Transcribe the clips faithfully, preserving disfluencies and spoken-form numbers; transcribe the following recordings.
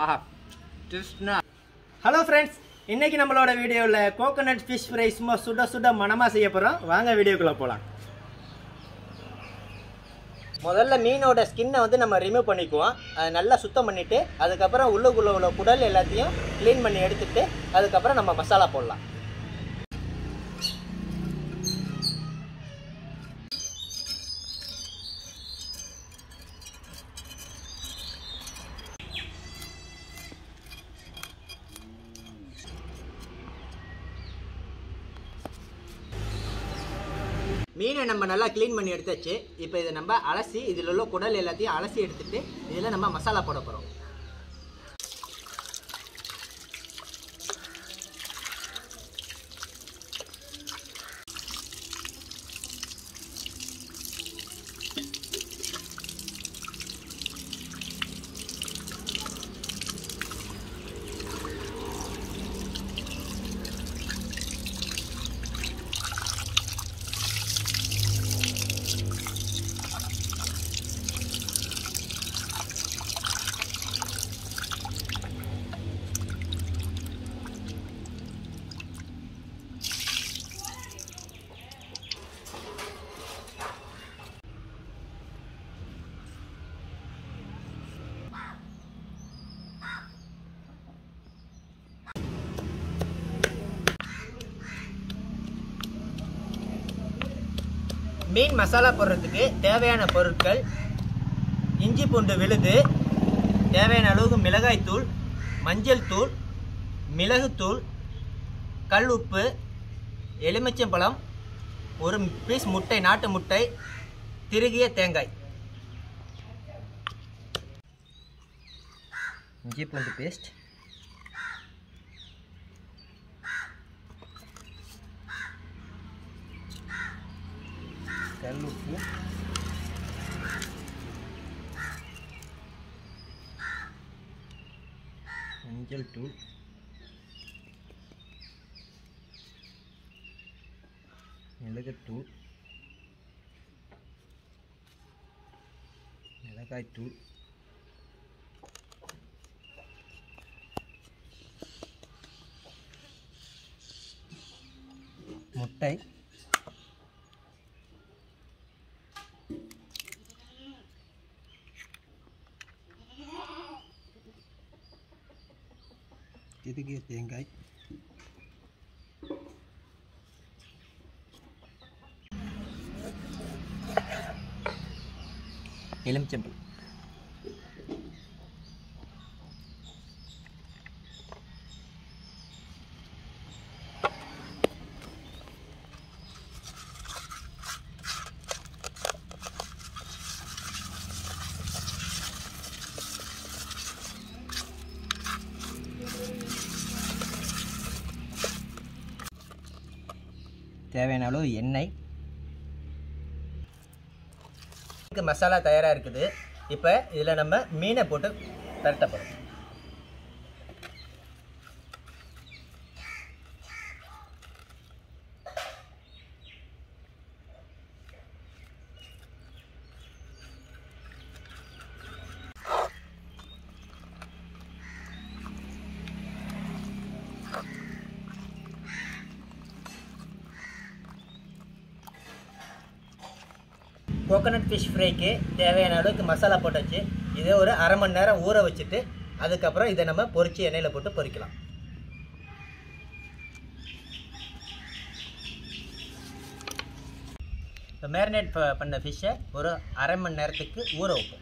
ஆஹா டிஸ்னா. Hello friends, இன்னைக்கு நம்மளோட வீடியோவில் கோகோனட் ஃபிஷ் ஃப்ரை சும்மா சுட சுட மனமாக செய்ய போகிறோம். வாங்க வீடியோக்குள்ளே போகலாம். முதல்ல மீனோட ஸ்கின்னை வந்து நம்ம ரிமூவ் பண்ணிக்குவோம். அதை நல்லா சுத்தம் பண்ணிவிட்டு அதுக்கப்புறம் உள்ளுக்குள்ள உள்ள குடல் எல்லாத்தையும் க்ளீன் பண்ணி எடுத்துகிட்டு அதுக்கப்புறம் நம்ம மசாலா போடலாம். மீனை நம்ம நல்லா க்ளீன் பண்ணி எடுத்தாச்சு. இப்போ இதை நம்ம அலசி இதில் உள்ள குடல் எல்லாத்தையும் அலசி எடுத்துட்டு இதில் நம்ம மசாலா போட போகிறோம். மீன் மசாலா போடுறதுக்கு தேவையான பொருட்கள்: இஞ்சி பூண்டு விழுது, தேவையான அளவுக்கு மிளகாய்த்தூள், மஞ்சள் தூள், மிளகுத்தூள், கல் உப்பு, எலுமிச்சம்பழம், ஒரு பீஸ் முட்டை, நாட்டு முட்டை, திருகிய தேங்காய். இஞ்சி பூண்டு பேஸ்ட், கல் உப்பு, மஞ்சள் தூள், மிளகுத்தூள், மிளகாய்த்தூள், முட்டை, திருகிய தேங்காய், எலுமிச்சம்பழம். தேவையான அளவு எண்ணெய். மசாலா தயாராக இருக்குது. இப்போ இதில் நம்ம மீனை போட்டு பரட்டப்படும். கோகோனட் ஃபிஷ் ஃப்ரைக்கு தேவையான அளவுக்கு மசாலா போட்டாச்சு. இதை ஒரு அரை மணி நேரம் ஊற வச்சுட்டு அதுக்கப்புறம் இதை நம்ம பொரிச்சு எண்ணெயில் போட்டு பொரிக்கலாம். இப்போ மேரினேட் பண்ண ஃபிஷ்ஷை ஒரு அரை மணி நேரத்துக்கு ஊற வைப்போம்.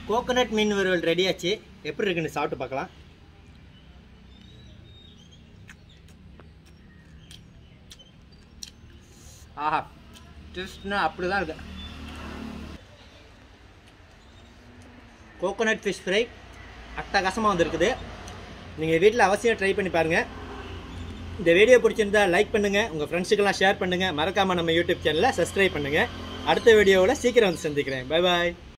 கோகோனட் மீன் வறுவல் ரெடியாச்சு. எப்படி இருக்குன்னு சாப்பிட்டு பார்க்கலாம். ஆஹா, டேஸ்ட்னா அப்படி தான் இருக்கு. கோகோனட் ஃபிஷ் ஃப்ரை அட்டகாசமாக வந்துருக்குது. நீங்கள் வீட்டில் அவசியம் ட்ரை பண்ணி பாருங்கள். இந்த வீடியோ பிடிச்சிருந்தா லைக் பண்ணுங்கள், உங்கள் ஃப்ரெண்ட்ஸுக்கெல்லாம் ஷேர் பண்ணுங்கள். மறக்காமல் நம்ம யூடியூப் சேனலை சப்ஸ்கிரைப் பண்ணுங்கள். அடுத்த வீடியோவில் சீக்கிரம் வந்து சந்திக்கிறேன். பை பாய்.